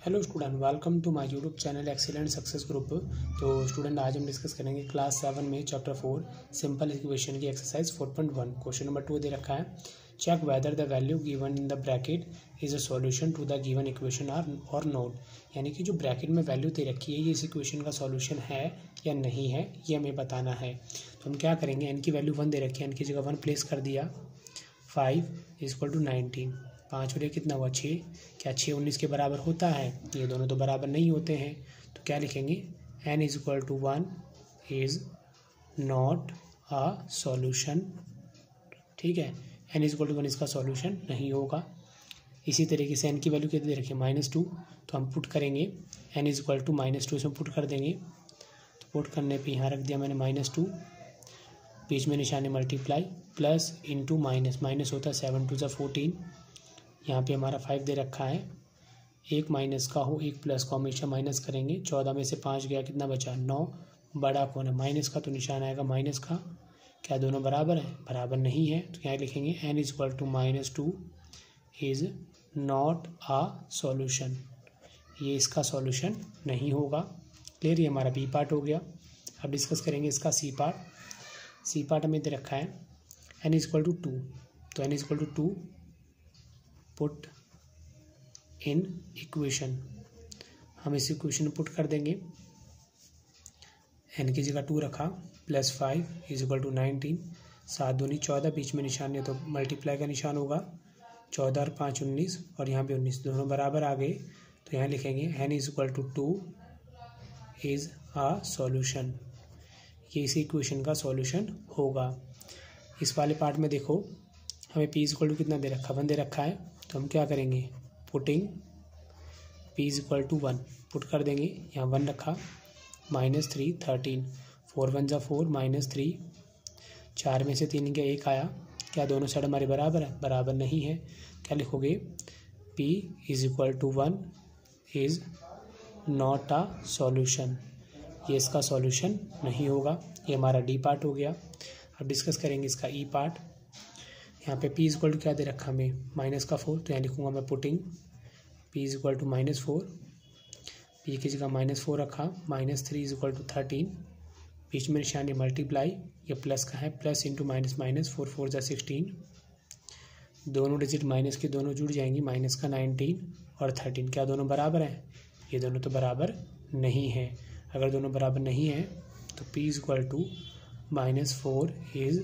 Hello student, welcome to my YouTube channel excellent success group. तो student, आज हम discuss करेंगे क्लास 7 में चैप्टर 4 सिंपल इक्वेशन की एक्सरसाइज 4.1। क्वेश्चन नंबर 2 दे रखा है, check whether the value given in the bracket is a solution to the given equation और नॉट। यानी कि जो ब्रैकेट में वैल्यू दे रखी है ये इस इक्वेशन का सॉल्यूशन है या नहीं है, ये हमें बताना है। तो हम क्या करेंगे, एन की वैल्यू 1 दे रखी है, एन की जगह 1 प्लेस कर दिया। 5 = 19, 5 और 1 कितना हुआ 6। क्या 6 19 के बराबर होता है? ये दोनों तो बराबर नहीं होते हैं, तो क्या लिखेंगे, n = 1 is not a solution. ठीक है, n = 1 इसका सॉल्यूशन नहीं होगा। इसी तरीके से n की वैल्यू कितनी दे रखी है -2, तो हम पुट करेंगे n = -2 इसमें पुट कर देंगे। तो पुट करने पे यहाँ रख दिया मैंने -2, बीच में निशानी multiply, plus into minus, minus होता है 7 × 2 = 14। यहाँ पे हमारा 5 दे रखा है, एक माइनस का हो एक प्लस को हमेशा माइनस करेंगे। 14 में से 5 गया, कितना बचा 9। बड़ा कौन है, माइनस का, तो निशान आएगा माइनस का। क्या दोनों बराबर है? बराबर नहीं है, तो यहाँ लिखेंगे n = -2 is not a solution. ये इसका सॉल्यूशन नहीं होगा। क्लियर, ये हमारा बी पार्ट हो गया। अब डिस्कस करेंगे इसका सी पार्ट। सी पार्ट हमें दे रखा है n = 2, तो n = 2 पुट इन इक्वेशन। हम इस इक्वेशन में पुट कर देंगे, n की जगह 2 रखा, +5 = 19, 7 दूनी 14, बीच में निशान है तो मल्टीप्लाई का निशान होगा। 14 और 5 19, और यहाँ पे 19, दोनों बराबर आ गए। तो यहाँ लिखेंगे n = 2 इज़ अ सॉल्यूशन। ये इस इक्वेशन का सॉल्यूशन होगा। इस वाले पार्ट में देखो, हमें p = कितना दे रखा, 1 दे रखा है, तो हम क्या करेंगे, पुटिंग p = 1 पुट कर देंगे। यहाँ 1 रखा, -3 13, 4 × 1 = 4, -3, 4 में से 3 गया, 1 आया। क्या दोनों साइड हमारे बराबर है? बराबर नहीं है। क्या लिखोगे, p = 1 is not a solution. ये इसका सॉल्यूशन नहीं होगा। ये हमारा डी पार्ट हो गया। अब डिस्कस करेंगे इसका ई पार्ट। यहाँ पे p = क्या दे रखा हमें, -4, तो यहाँ लिखूँगा मैं पुटिंग p = -4, p की जगह -4 रखा, -3 = 13, बीच में निशान मल्टीप्लाई, ये प्लस का है, प्लस इंटू माइनस माइनस, 4 4 = 16, दोनों डिजिट माइनस के दोनों जुड़ जाएंगी, माइनस का 19 और 13। क्या दोनों बराबर हैं? ये दोनों तो बराबर नहीं है। अगर दोनों बराबर नहीं है तो p = -4 is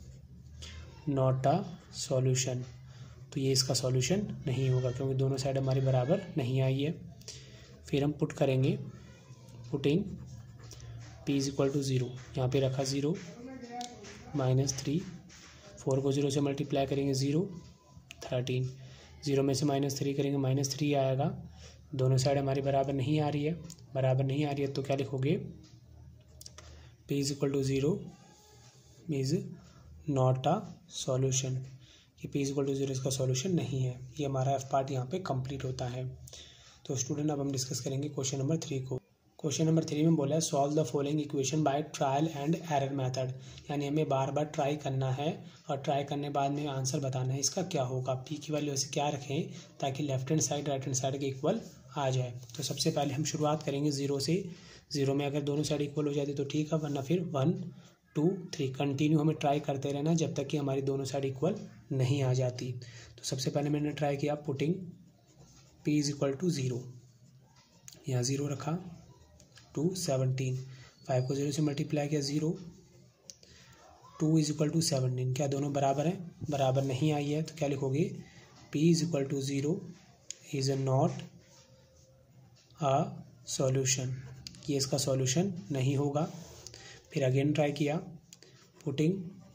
not a solution. तो ये इसका सॉल्यूशन नहीं होगा, क्योंकि दोनों साइड हमारी बराबर नहीं आई है। फिर हम पुट करेंगे, पुटिंग p = 0, यहाँ पे रखा 0, -3, 4 को 0 से मल्टीप्लाई करेंगे 0, 13, 0 में से -3 करेंगे, -3 आएगा। दोनों साइड हमारी बराबर नहीं आ रही है, बराबर नहीं आ रही है, तो क्या लिखोगे, p = 0 is not a solution. कि p = 0 इसका सॉल्यूशन नहीं है। ये हमारा एफ पार्ट यहाँ पे कंप्लीट होता है। तो स्टूडेंट, अब हम डिस्कस करेंगे क्वेश्चन नंबर 3 को। क्वेश्चन नंबर 3 में बोला है, solve the following equation by trial and error method. यानी हमें बार बार ट्राई करना है और ट्राई करने बाद में आंसर बताना है इसका क्या होगा। p की वैल्यू ऐसे क्या रखें ताकि left hand side right hand side के इक्वल आ जाए। तो सबसे पहले हम शुरुआत करेंगे 0 से। 0 में अगर दोनों साइड इक्वल हो जाती तो ठीक है, वरना फिर 1 2 3 कंटिन्यू हमें ट्राई करते रहना जब तक कि हमारी दोनों साइड इक्वल नहीं आ जाती। तो सबसे पहले मैंने ट्राई किया, पुटिंग p = 0, यहाँ 0 रखा, 2 17, 5 को 0 से मल्टीप्लाई किया 0, 2 = 17। क्या दोनों बराबर हैं? बराबर नहीं आई है, तो क्या लिखोगे, p = 0 is not a solution. ये इसका सॉल्यूशन नहीं होगा। फिर अगेन ट्राई किया, पुटिंग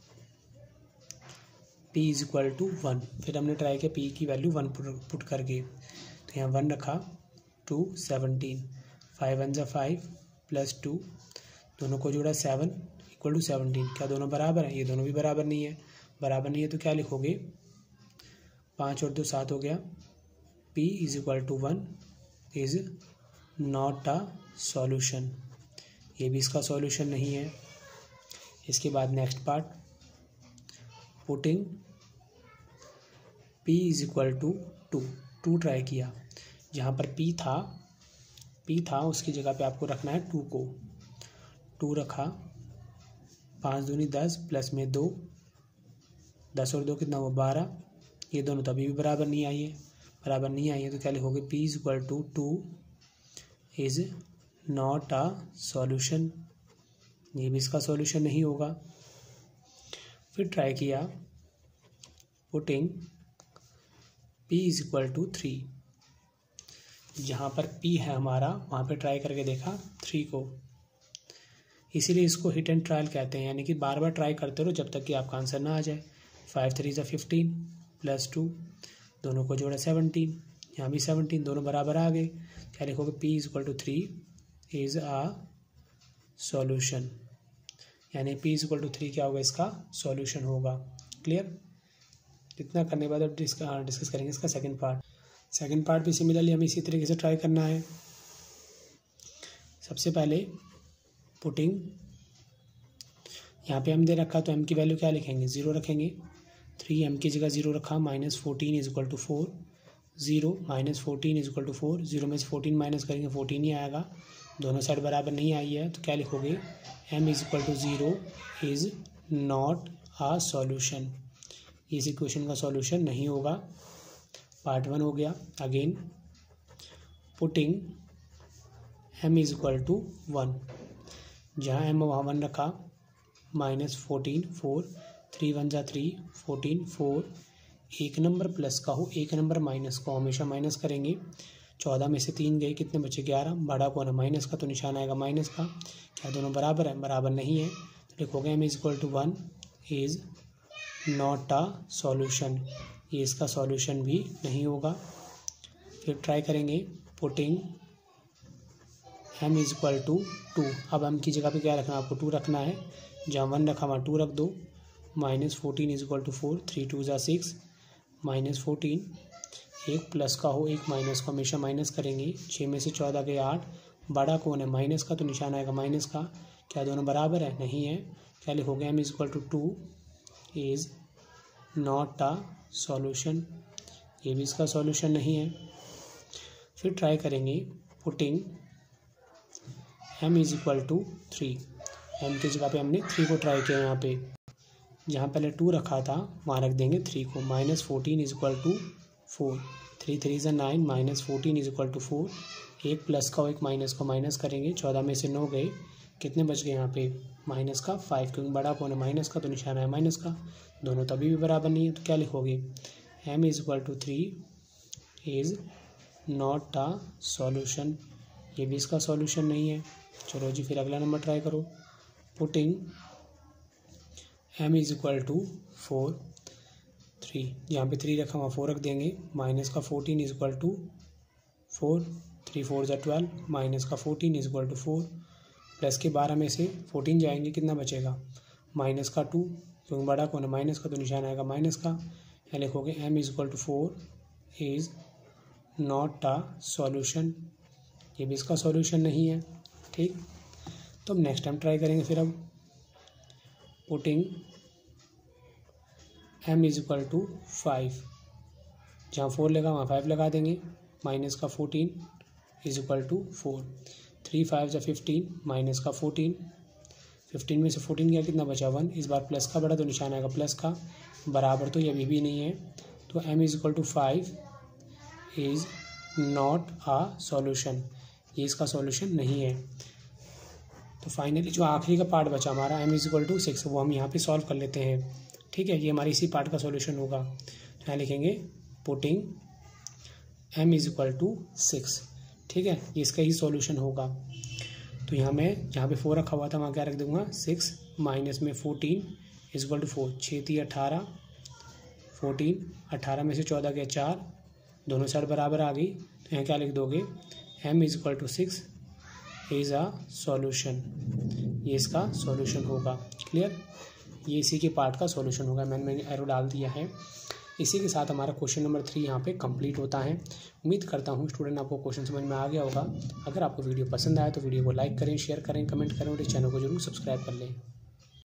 p = 1, फिर हमने ट्राई किया p की वैल्यू 1 पुट करके, तो यहाँ 1 रखा, 2 17, 5 × 1 = 5, +2, दोनों को जोड़ा 7 = 17। क्या दोनों बराबर हैं? ये दोनों भी बराबर नहीं है। बराबर नहीं है तो क्या लिखोगे, 5 और 2 7 हो गया, p = 1 is not a solution. ये भी इसका सॉल्यूशन नहीं है। इसके बाद next part, putting p = 2 try किया, जहाँ पर पी था उसकी जगह पे आपको रखना है 2 को। 2 रखा, 5 दूनी 10 प्लस में 2, 10 और 2 कितना हुआ 12। ये दोनों तो अभी भी बराबर नहीं आई है, तो क्या लिखोगे P = 2 is not a solution, ये भी इसका सॉल्यूशन नहीं होगा। फिर ट्राई किया, पुटिंग P = 3, जहाँ पर P है हमारा वहाँ पे ट्राई करके देखा 3 को, इसीलिए इसको हिट एंड ट्रायल कहते हैं, यानी कि बार बार ट्राई करते रहो जब तक कि आपका आंसर ना आ जाए। 5 3 = 15 प्लस 2, दोनों को जोड़ा 17, यहाँ भी 17, दोनों बराबर आ गए। क्या लिखोगे P = 3 इज़ अ सॉल्यूशन, यानी P = 3 क्या होगा, इसका सॉल्यूशन होगा। क्लियर? इतना करने के बाद अब डिस्कस करेंगे इसका सेकंड पार्ट भी सिमिलरली हमें इसी तरीके से ट्राई करना है। सबसे पहले पुटिंग, यहाँ पे हम दे रखा तो m की वैल्यू क्या लिखेंगे 0 रखेंगे। 3 m की जगह 0 रखा, -14 = 4, 0 -14 = 4, 0 में से 14 माइनस करेंगे 14 ही आएगा, दोनों साइड बराबर नहीं आई है, तो क्या लिखोगे m = 0 is not a solution, इस इक्वेशन का सॉल्यूशन नहीं होगा। पार्ट 1 हो गया। अगेन पुटिंग m = 1, जहाँ m वहाँ 1 रखा, -14 4, 3 1 = 3, 14 4, एक नंबर प्लस का हो एक नंबर माइनस को हमेशा माइनस करेंगे। 14 में से 3 गए, कितने बचे 11, बड़ा को ना माइनस का तो निशान आएगा माइनस का। क्या दोनों बराबर है? बराबर नहीं है, तो लिखोगे m = 1 is not a solution, ये इसका सॉल्यूशन भी नहीं होगा। फिर ट्राई करेंगे पुटिंग m = 2, अब m की जगह पे क्या रखना है आपको 2 रखना है, जहाँ 1 रखा वहाँ 2 रख दो। -14 = 4, 3 2 = 6, -14, एक प्लस का हो एक माइनस को हमेशा माइनस करेंगे। 6 में से 14 गए 8, बड़ा कौन है माइनस का तो निशान आएगा माइनस का। क्या दोनों बराबर है? नहीं है। क्या लिखोगे m = 2 is not a solution, ये भी इसका सॉल्यूशन नहीं है। फिर ट्राई करेंगे पुटिंग m = 3, m की जगह पे हमने 3 को ट्राई किया, यहाँ पे जहाँ पहले 2 रखा था वहाँ रख देंगे 3 को। -14 = 4, 3 3 = 9, -14 = 4, एक प्लस का और एक माइनस को माइनस करेंगे। 14 में से 9 गए, कितने बच गए यहाँ पे माइनस का 5, क्योंकि बड़ा कौन है माइनस का तो निशान है माइनस का, दोनों तभी भी बराबर नहीं है। तो क्या लिखोगे m = 3 is not a solution, ये भी इसका सॉल्यूशन नहीं है। चलो जी, फिर अगला नंबर ट्राई करो। पुटिंग m = 4, 3, यहाँ पे 3 रखा वहाँ 4 रख देंगे। -14 = 4, 3 4 = 12, -14 = 4, प्लस के 12 में से 14 जाएंगे, कितना बचेगा -2, क्योंकि बड़ा कौन है माइनस का तो निशान आएगा माइनस का। या लिखोगे m = 4 is not a solution, ये भी इसका सॉल्यूशन नहीं है। ठीक, तो अब नेक्स्ट टाइम ट्राई करेंगे। फिर अब पुटिंग m = 5, जहाँ 4 लगा वहाँ 5 लगा देंगे। -14 = 4, 3 5 = 15, -14, 15 में से 14 गया, कितना बचा 1, इस बार प्लस का बड़ा तो निशान आएगा प्लस का, बराबर तो ये अभी भी नहीं है। तो m = 5 is not a solution, ये इसका सॉल्यूशन नहीं है। तो फाइनली जो आखिरी का पार्ट बचा हमारा m = 6, वो हम यहाँ पे सॉल्व कर लेते हैं। ठीक है, ये हमारी इसी पार्ट का सॉल्यूशन होगा। यहाँ लिखेंगे पुटिंग m = 6, ठीक है, ये इसका ही सॉल्यूशन होगा। तो यहाँ मैं जहाँ पे 4 रखा हुआ था वहाँ क्या रख दूँगा 6, माइनस में 14 = 4, 6 3 18, 14, 18 में से 14 गया 4, दोनों साइड बराबर आ गई। तो यहाँ क्या लिख दोगे m = 6 इज़ अ सॉल्यूशन, ये इसका सॉल्यूशन होगा। क्लियर, ये इसी के पार्ट का सॉल्यूशन होगा। मैंने एरो डाल दिया है। इसी के साथ हमारा क्वेश्चन नंबर 3 यहाँ पे कंप्लीट होता है। उम्मीद करता हूँ स्टूडेंट आपको क्वेश्चन समझ में आ गया होगा। अगर आपको वीडियो पसंद आया तो वीडियो को लाइक करें, शेयर करें, कमेंट करें और इस चैनल को जरूर सब्सक्राइब कर लें।